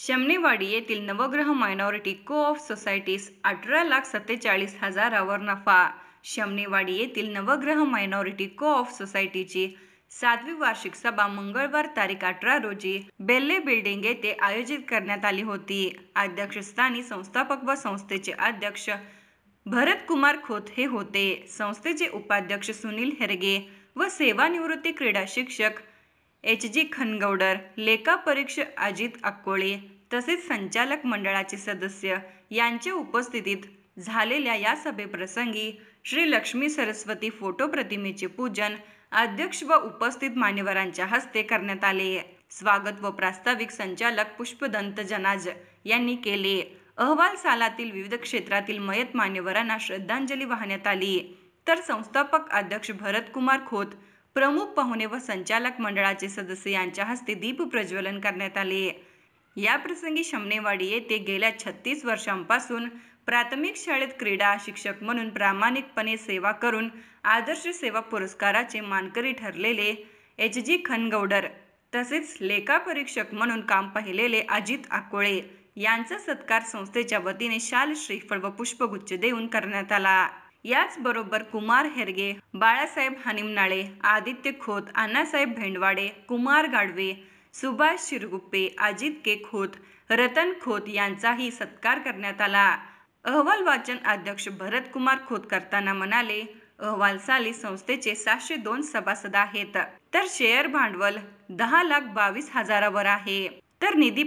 शमनेवाडी येथील नवग्रह minority co-op societies 18,47,000वर नफा। शमनेवाडी येथील नवग्रह मायनॉरिटी को-ऑप सोसायटीची 7वी वार्षिक सभा मंगळवार तारीख 18 रोजी बेल्ले बिल्डिंग येथे आयोजित करण्यात आली होती। अध्यक्षस्थानी संस्थापक व संस्थेचे अध्यक्ष भरतकुमार खोत हे होते। संस्थेचे उपाध्यक्ष सुनील हेरगे व सेवानिवृत्त क्रीडा शिक्षक एच.जी. खनगौडर, लेखापरीक्षक अजित अक्कोळे तसेच संचालक मंडळाचे सदस्य यांच्या उपस्थितीत झालेल्या या सभेप्रसंगी श्री लक्ष्मी सरस्वती फोटो प्रतिमेचे पूजन अध्यक्ष व उपस्थित मान्यवरांच्या हस्ते करण्यात आले। स्वागत व प्रास्ताविक संचालक पुष्पदंत जनाज यांनी केले। अहवाल सालातील विविध क्षेत्रातील मयत मान्यवरांना श्रद्धांजली वाहण्यात आली, तर संस्थापक अध्यक्ष भरतकुमार खोत, प्रमुख पाहुणे व संचालक मंडळाचे सदस्य यांच्या हस्ते दीप प्रज्वलन करण्यात आले। या प्रसंगी शमनेवाडी येथे गेल्या 36 वर्षांपासून प्राथमिक शाळेत क्रीडा शिक्षक म्हणून प्रामाणिकपणे सेवा करून आदर्श सेवा पुरस्काराचे मानकरी ठरलेले एच.जी. खनगौडर तसेच लेखापरीक्षक म्हणून काम पाहिलेले अजित अक्कोळे यांचा सत्कार संस्थेच्या वतीने शाल, श्रीफळ व पुष्पगुच्छ देऊन करण्यात आला। याचबरोबर कुमार हेरगे, बाळासाहेब हनिमनाळे, आदित्य खोत, अण्णासाहेब भेंडवाडे, कुमार गाडवे, सुभाष शिरगुप्पे, अजित के खोत, रतन खोत यांचाही सत्कार करण्यात आला। अहवाल वाचन अध्यक्ष भरतकुमार खोत करताना म्हणाले, अहवाल साली संस्थेचे 702 सभासद आहेत, तर शेअर भांडवल 10,22,000वर आहे, तर निधी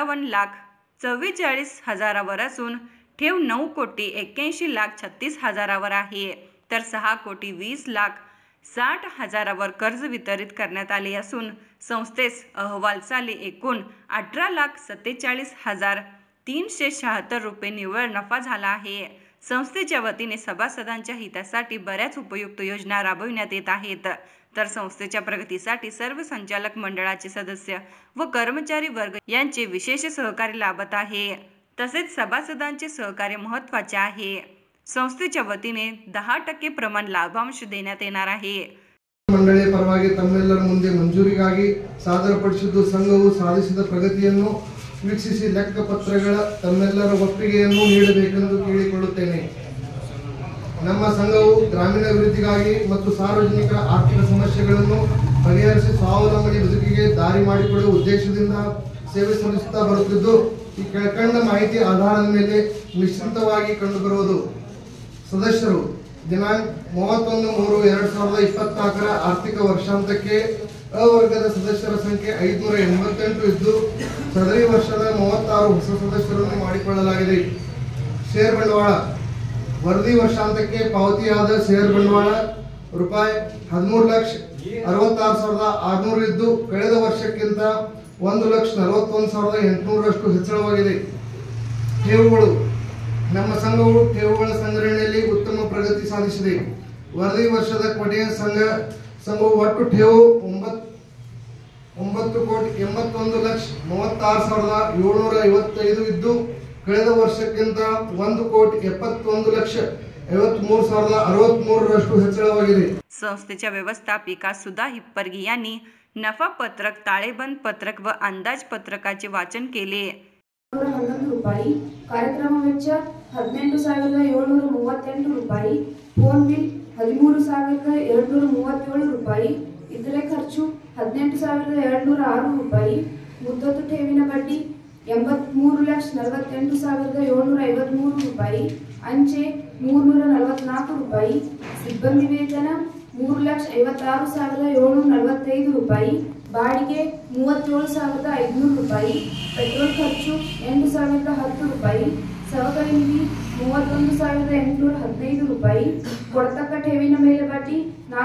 55,44,000वर असून ठेव 9,81,36,000वर आहे, तर 6,20,60,000वर कर्ज वितरित करण्यात आले असून संस्थेस अहवाल साली एकूण 18,47,376 रुपये निव्वळ नफा झाला आहे। संस्थेच्या वतीने सभासदांच्या हितासाठी बऱ्याच उपयुक्त योजना राबविण्यात येत आहेत, तर संस्थेच्या प्रगतीसाठी सर्व संचालक मंडळाचे सदस्य व कर्मचारी वर्ग यांचे विशेष सहकार्य लाभत आहे। तसेच सभासदांचे सहकार्य महत्त्वाचे आहे। ಸಂಸ್ಥೆಯ ವತಿನೆ 10% ಪ್ರಮಾಣ ಲಾಭಾಂಶ ದೇण्यात येणार आहे। ಮಂಡಳಿ ಪರವಾಗಿ ತಮ್ಮೆಲ್ಲರ ಮುಂದೆ ಮಂಜೂರಿಗಾಗಿ ಸಾದರಪಡಿಸಿದ್ದು ಸಂಘವು ಸಾಧಿಸಿದ ಪ್ರಗತಿಯನ್ನು ವೀಕ್ಷಿಸಿ ಲೆಕ್ಕ ಪತ್ರಗಳ ತಮ್ಮೆಲ್ಲರ ಒಪ್ಪಿಗೆಯನ್ನು ನೀಡಬೇಕೆಂದು ಕೇಳಿಕೊಳ್ಳುತ್ತೇನೆ। ನಮ್ಮ ಸಂಘವು ಗ್ರಾಮೀಣ ಅಭಿವೃದ್ಧಿಗಾಗಿ ಮತ್ತು ಸಾರ್ವಜನಿಕ ಆರ್ಥಿಕ ಸಮಸ್ಯೆಗಳನ್ನು ಬಗೆಹರಿಸಿ ಸ್ವಾವಲಂಬನೆ ಬದುಕಿಗೆ ದಾರಿ ಮಾಡಿಕೊಡುವ ಉದ್ದೇಶದಿಂದ ಸೇವೆ ಸಲ್ಲಿಸುತ್ತಾ ಬರುತ್ತಿದ್ದು, ಈ ಕೆಳಕಂಡ ಮಾಹಿತಿ ಆಧಾರದ ಮೇಲೆ ನಿಶ್ಚಿತವಾಗಿ ಕಂಡುಬರುವುದು ಸದಸ್ಯರು ದಿನಾಂಕ 31/3/2024 ಆರ್ಥಿಕ ವರ್ಷಾಂತಕ್ಕೆ ಅವರ್ಗದ ಸದಸ್ಯರ ಸಂಖ್ಯೆ 588 ಇದ್ದು, ಸದರಿ ವರ್ಷದ 36 ಹೊಸ ಸದಸ್ಯರನ್ನು ಮಾಡಿಕೊಳ್ಳಲಾಗಿದೆ। ಷೇರ್ ಬಂಡವಾಳ ವರದಿ ವರ್ಷಾಂತಕ್ಕೆ ಪಾವತಿಯಾದ ಷೇರ್ ಬಂಡವಾಳ ರೂಪಾಯಿ 13,66,600 ಇದ್ದು, ಕಳೆದ ವರ್ಷಕ್ಕಿಂತ 1,41,800ರಷ್ಟು ಹೆಚ್ಚಳವಾಗಿದೆ। ಠೇವುಗಳು ನಮ್ಮ ಸಂಘವು ಠೇವುಗಳ ಸಂಗ್ರಹಣೆಯಲ್ಲಿ ಉತ್ತಮ ಪ್ರಗತಿ ಸಾಧಿಸಿದೆ। ವರದಿ ವರ್ಷದ ಕೊನೆಯ ಸಂಘವು ಒಟ್ಟು ಠೇವು 9,81,36,755 ಇದ್ದು, ಕಳೆದ ವರ್ಷಕ್ಕಿಂತ 1,71,53,063ರಷ್ಟು ಹೆಚ್ಚಳವಾಗಿದೆ। संस्थेच्या व्यवस्थापिका सुधा हिप्परगी यांनी नफा पत्रक, ताळेबंद पत्रक व अंदाजपत्रकाचे वाचन केले। 11 ರೂಪಾಯಿ, ಕಾರ್ಯಕ್ರಮ ವೆಚ್ಚ 18,738 ರೂಪಾಯಿ, ಫೋನ್ ಬಿಲ್ 13,237 ರೂಪಾಯಿ, ಇತರೆ ಖರ್ಚು 18,206 ರೂಪಾಯಿ, ಮುದ್ದತು ಠೇವಿನ ಬಡ್ಡಿ 83,48,753 ರೂಪಾಯಿ, ಅಂಚೆ 344 ರೂಪಾಯಿ, ಸಿಬ್ಬಂದಿ ವೇತನ 3,56,745 ರೂಪಾಯಿ, ಬಾಡಿಗೆ 37,500 ರೂಪಾಯಿ, ಪೆಟ್ರೋಲ್ ಖರ್ಚು 8,010 ರೂಪಾಯಿ, ಸಹಕಾರಿ ನಿಧಿ 31,815 ರೂಪಾಯಿ, ಕೊಡತಕ್ಕ ठेवीನ ಮೇಲೆ ಬಡ್ಡಿ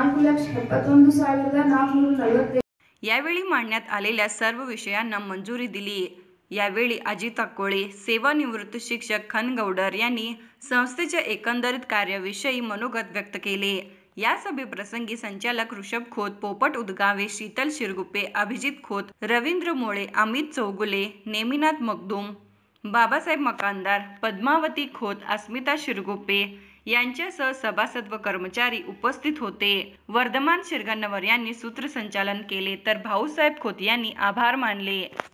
4,71,445। यावेळी मांडण्यात आलेल्या सर्व विषयांना मंजुरी दिली। यावेळी अजित अक्कोळे, सेवानिवृत्त शिक्षक खनगौडर यांनी संस्थेच्या एकंदरीत कार्याविषयी मनोगत व्यक्त केले। या सभेप्रसंगी संचालक ऋषभ खोत, पोपट उदगावे, शीतल शिरगुप्पे, अभिजित खोत, रवींद्र मोळे, अमित चौगुले, नेमिनाथ मखदूम, बाबासाहेब मकानदार, पद्मावती खोत, अस्मिता शिरगुप्पे यांच्यासह सभासद व कर्मचारी उपस्थित होते। वर्धमान शिरगन्नवर यांनी सूत्रसंचालन केले, तर भाऊसाहेब खोत यांनी आभार मानले।